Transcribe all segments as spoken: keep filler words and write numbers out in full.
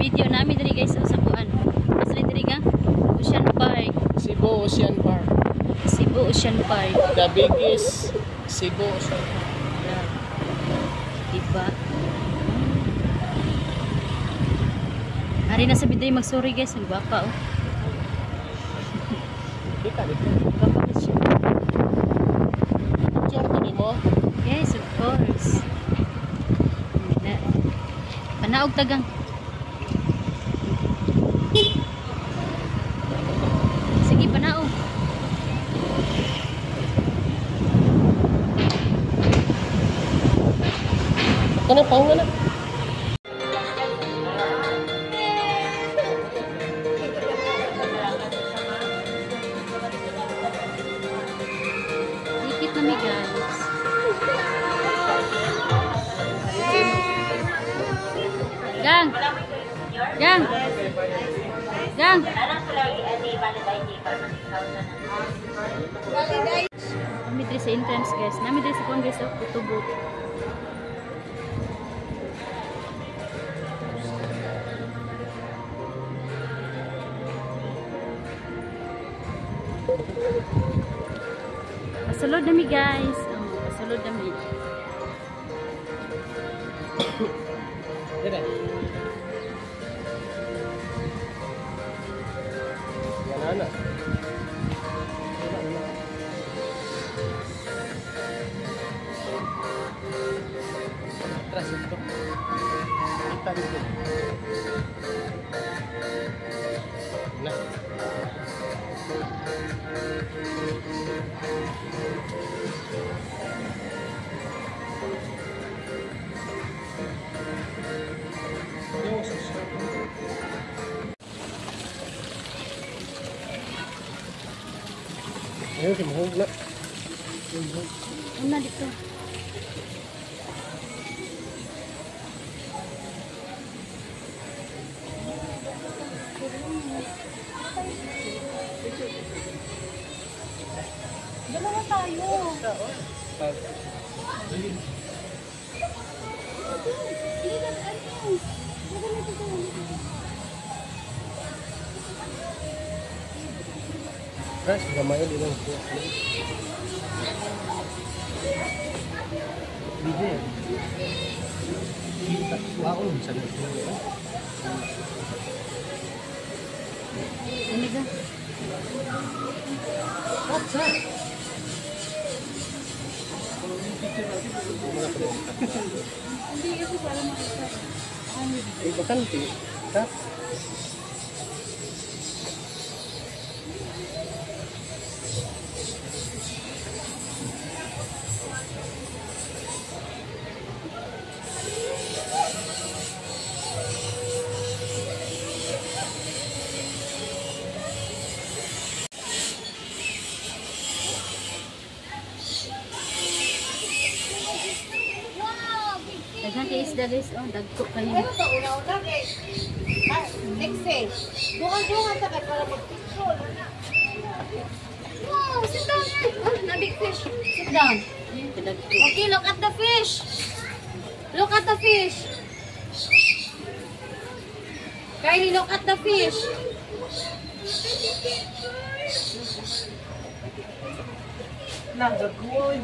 video namin diri guys sa kuan. Asli diri ka? Ocean Park. Cebu Ocean Park. Cebu Ocean Park. The biggest Cebu Ocean Park. Yeah. Diba? Ari na sa bidri mag-sorry guys, ang gwapa oh. Kita dito. Gwapa ka siya. Picture to ni mo? Yes, of course. Panaog tagang. Sige, panaog. Kana paunga na. Dikit na mi guys. Gang. Gang. Gang. Kami diri sa entrance guys. Nami diri sa kuan guys oh, tubo. Pasulod nami guys. Oh, pasulod nami. Dire. Yan ana. Atras ito. Kita dito. Na. Ayo si mahog na. Una dito. Dalawa tayo. Ras, gamay din lang po. Video. Kita wow, sa dito. Ano ga? What's that? Hindi kasi para makita. Eh, bakante. Ha? Daghang kay isda guys, oh, dagko kayo. Pero sa una-una kay next day. Dungan-dungan ta kay para mag-picture. Wow, sit down. Oh, na big fish. Sit down. Okay, look at the fish. Look at the fish. Kylie, look at the fish. Nah, dagoy.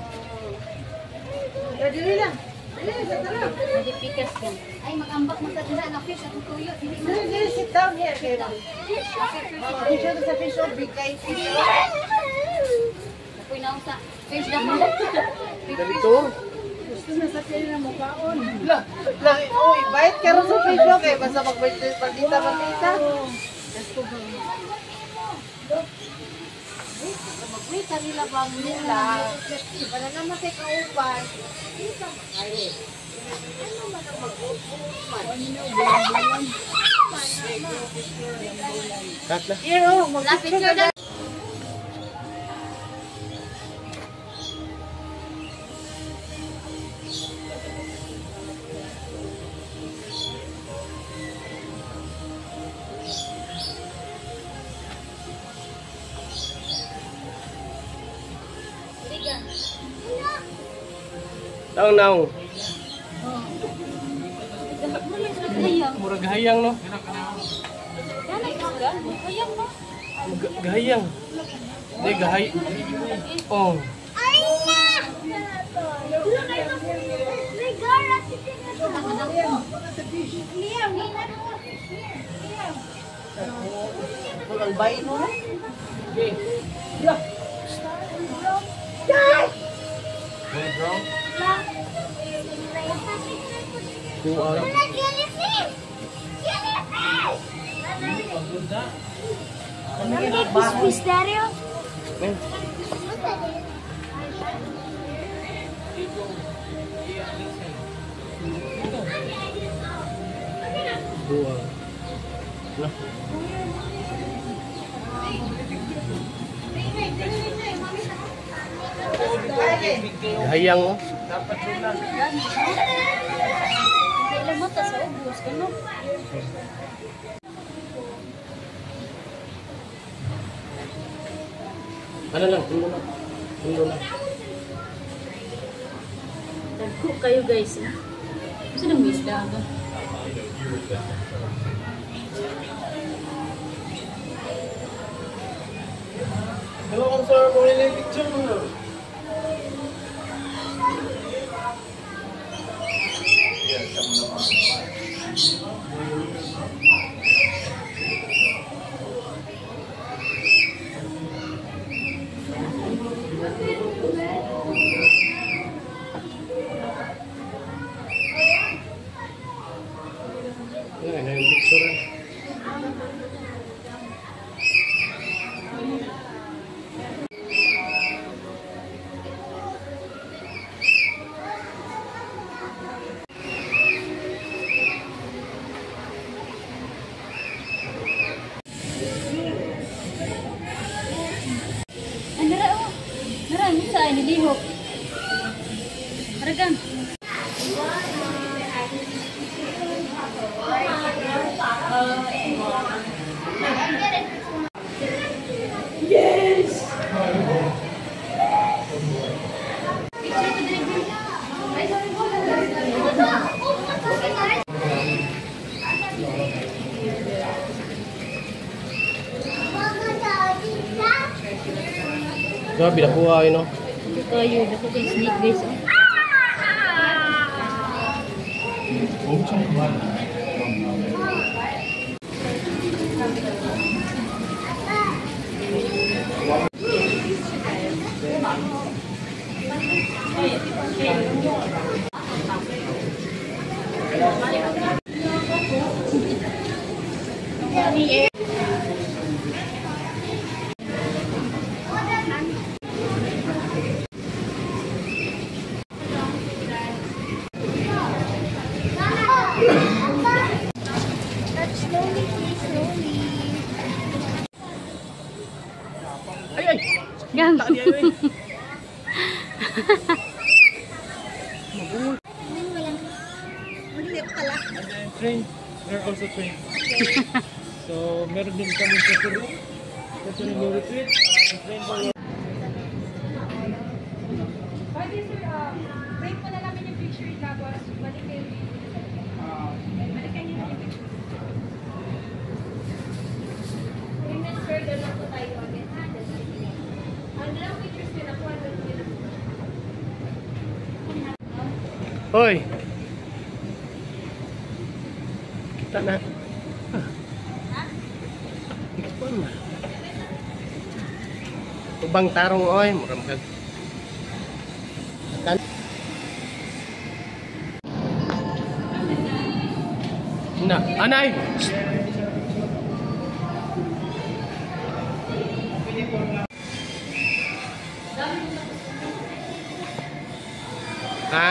Dali lang. Nadipikas yan. Ay, mag-ambak mo sa dila na fish at tuyo. Dili na. Dili, dili, sit down here. Okay, Picture sa fish or big guy fish. Apoy na sa fish na mo. Ganito. Gusto na sa pili na mukhaon. Lah, lah, oy, bait ka rin sa fish okay. Basta mag-pagkita magkita. Let's go bro. Mag-wait, kanila ba nila? Para naman kay kaupan. Ay, ano man ang mag-upan? Cut na. Here, oh, mag-picture na. Naong naong. Ayaw. murag gahayang no. Yan ay isda. Hayang ba? Ga- Gahayang. Di gahay. Oh. Ay na! May gara si Liam, Magalbayin mo na. Kuha. Swiss Dario? Men. Kuha. Nah. Gahayang oh. Ilang mata sa ubos, ano? Ano lang, tulo lang. Tulo lang. Dagko kayo guys. Eh. Gusto nang miss da ba? Hello, I'm sorry for the picture. Yan, yan yung picture. Ay, nara oh. Nara, misa ay nilihok. Haragan. Grabe na kuha no. Dagko kayo, dagko kayo snake guys. Oh. Slowly, please, slowly. Ay ay. Gang. Tadi ay. And then train. They're also trained. So meron din kami sa Cebu. Ito rin yung retreat. Train for Pwede sir, uh, break mo na namin yung picture tapos balik kayo dito. Balik kayo yung picture. Tingnan sir, doon po tayo agad. Ang lang pictures nila po, ano nila. Hoy. Kita na. Ikon na. Ubang tarong oy, muram kag. Kan. Na, anay. Ha?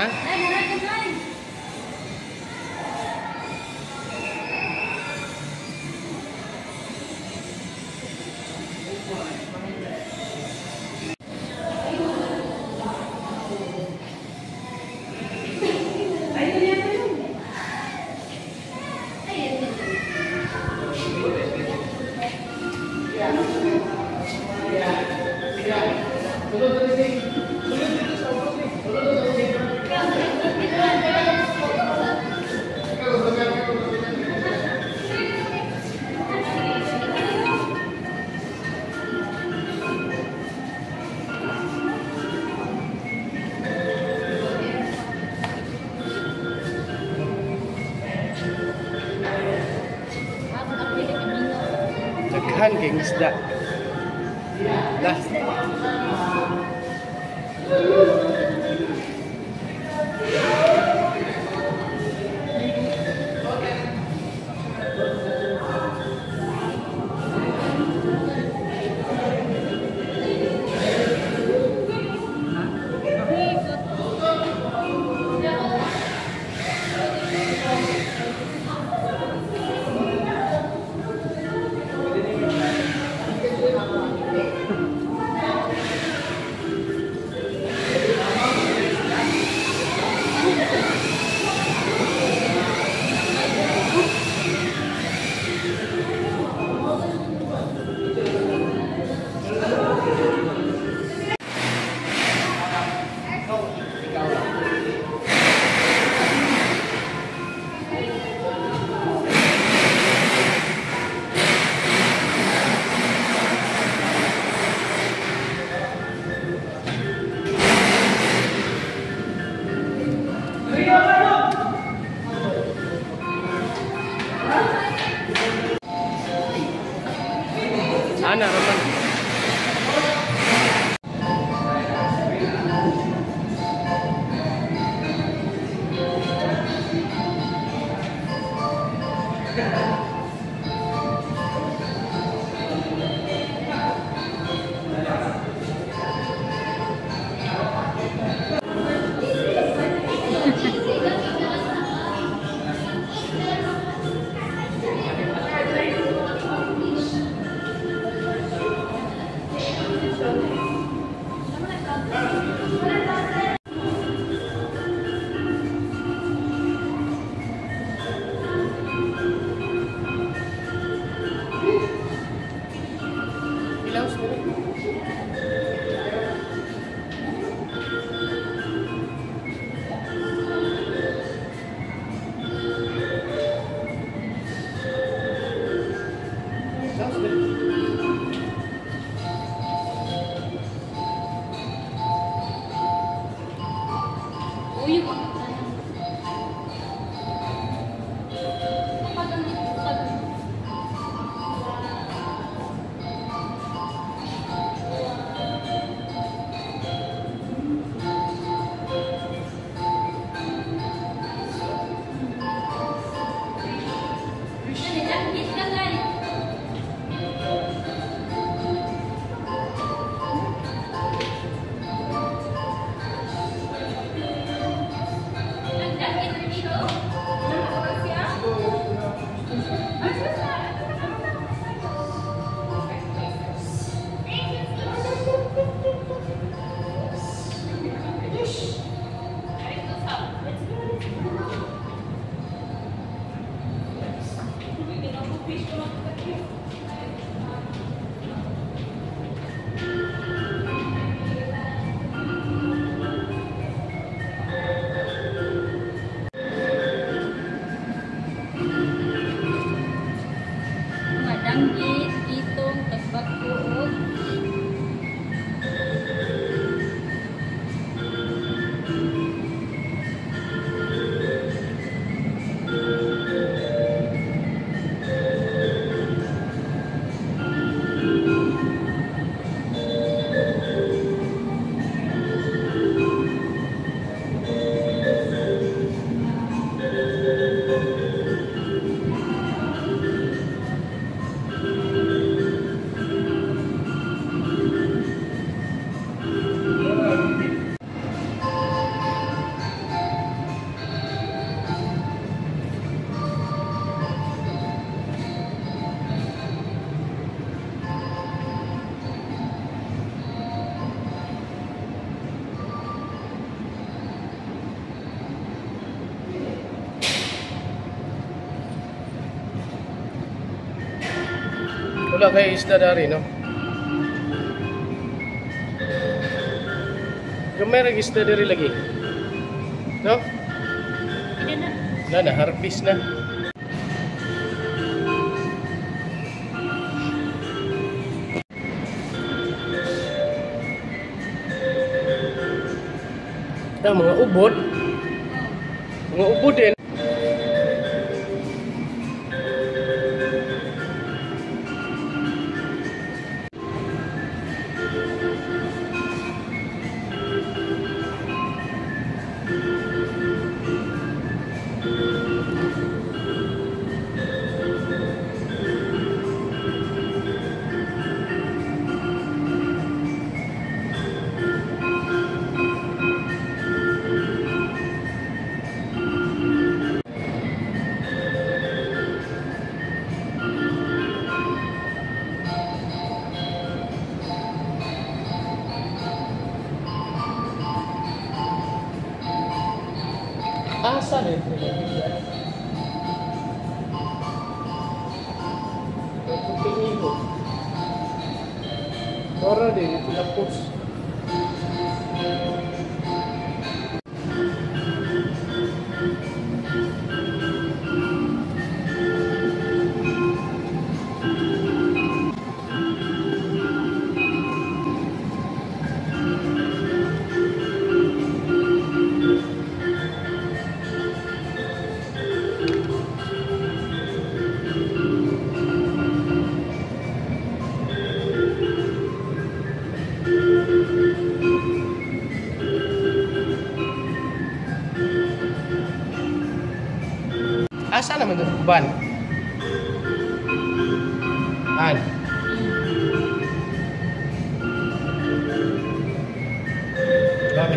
Thank you. Ganahan kay isda. Lah. Ana Roman. Danggit, itong, tagbak ko, Wala kayo isda dari, no? Yung merong isda dari lagi. No? hindi na. Na, na, harvest na. Ah, mga ubod. Mga ubod din. Asa na yung pinilo. Tora din, ito na post. Asa naman ito kuban? An? Bakit?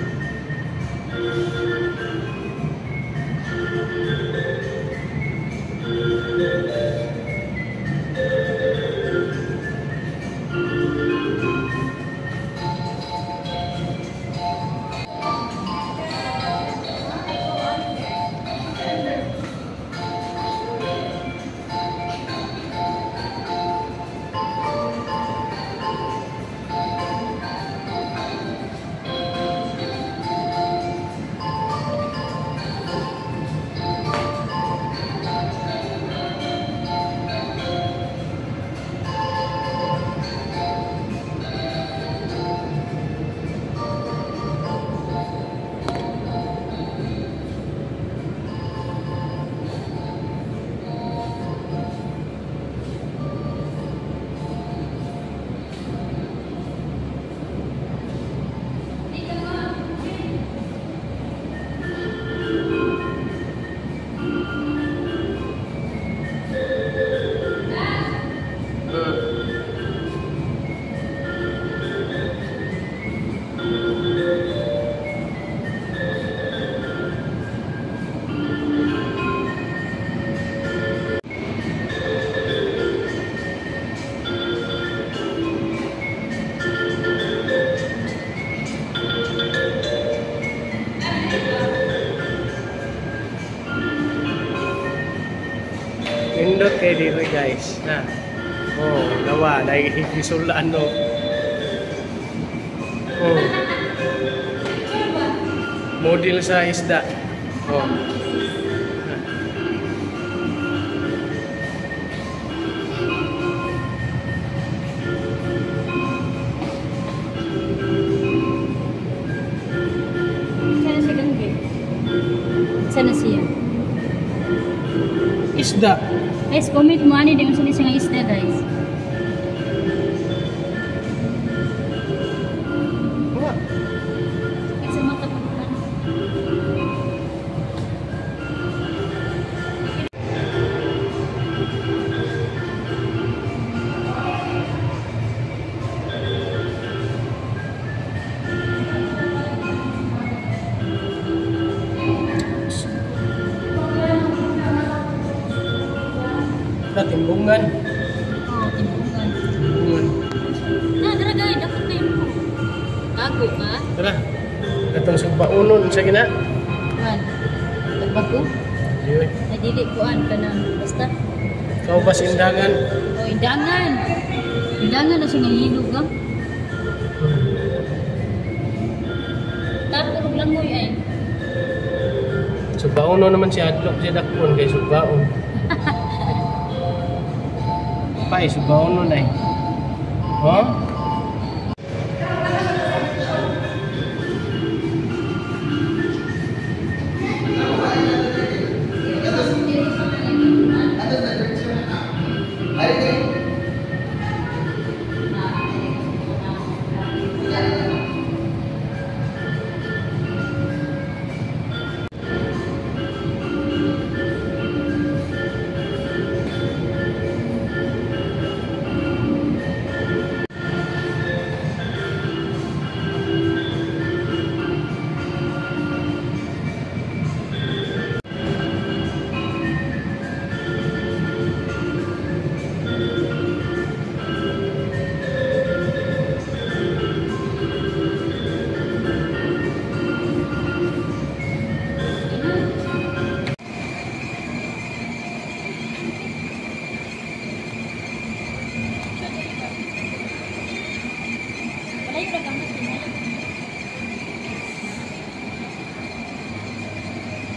Pindot kayo dito guys. Na. Oh, nawa dahil isulaan no. Oh. Model sa isda. Oh. Sana si Gangge. Sana siya. Isda. Guys, comment mo ani di unsa ni nga isda guys. Wala. Isa makaputan. Na timbungan. Oh, timbungan. Timbungan. Na, dara gay dapat na mo. Gago ka? Tara. Katong sugbaunon sa gina. Kuan. Nagbago? Diyoy. Ay dili kuan kanang basta. Kau ba sindangan? Oh, indangan. Indangan na siya nga hilog ka. Tapos lang mo ay. Sugbaunon naman si Adlok si Dakpon kay sugbaon. Pai sugbaonon ay. Oh?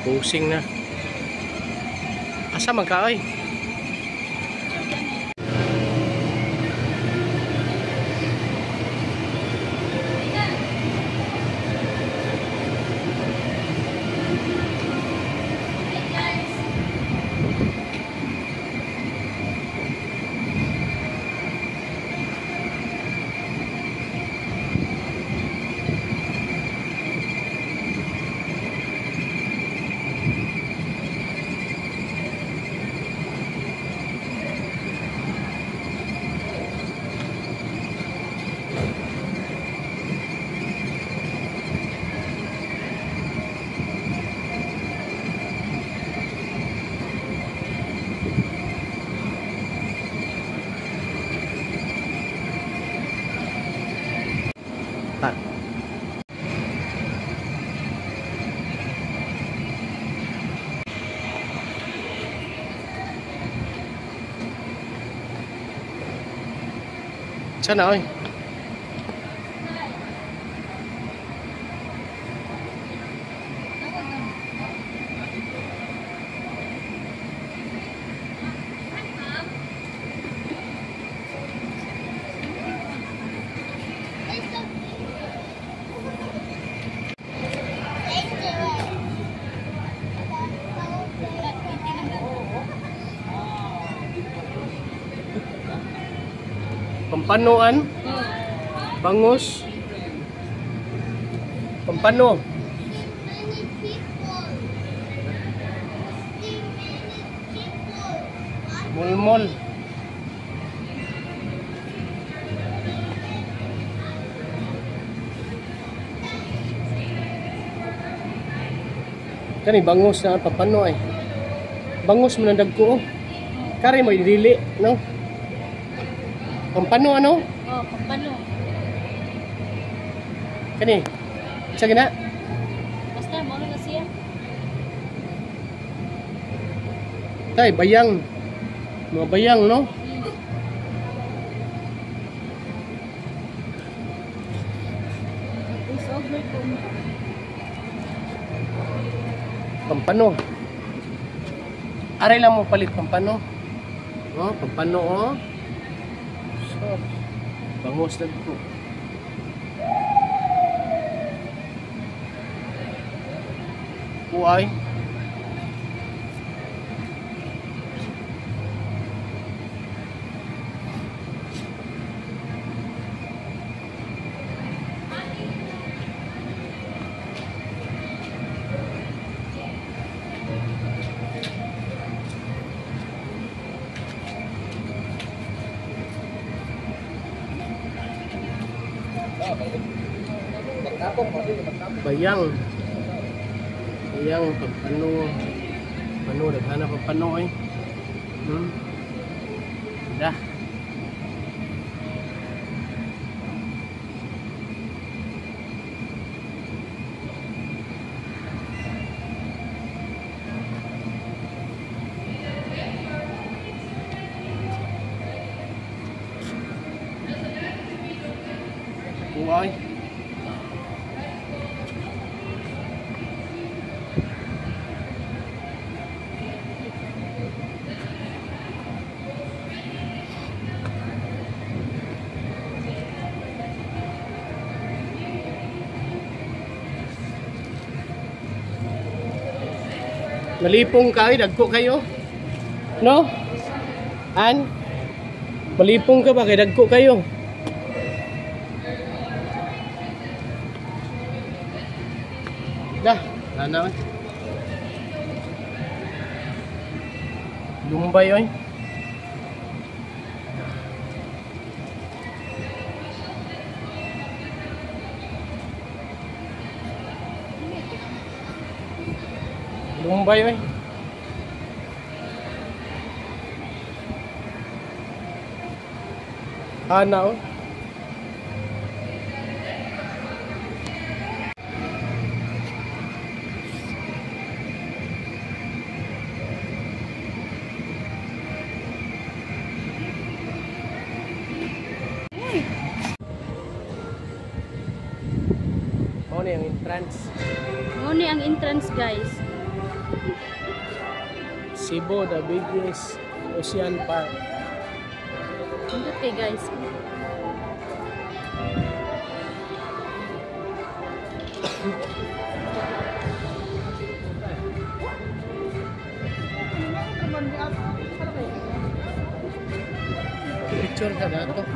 Pusing na. Asa man ka oy? Tak. Sana ơi. Pampanoan, bangus, pampano. Mulmol. Kani bangus na pampano ay. Bangus manandag ko. Kari mo idili, no? Pampano ano? Oh, pampano. Kani. Isa gina? Basta mo na siya. Tay bayang. Mga bayang, no? Is over ko. Pampano. Aray lang mo palit pampano. Oh, pampano oh. So, bangus na ko. Kuay. Bayang. Bayang pampano. Pano daghana pampano ay. Hmm. Dah. Kuay. Malipong kayo, dagko kayo. No? An? Malipong ka ba kay dagko kayo? Dah, lana oi. Lumbay oi. Lumbay oi. Ana oi. Ano yung entrance? Mo ni ang entrance, guys. Cebu, the biggest ocean park. Pindot kay guys. Picture ka na to.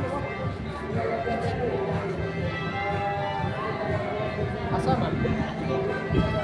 Asa man?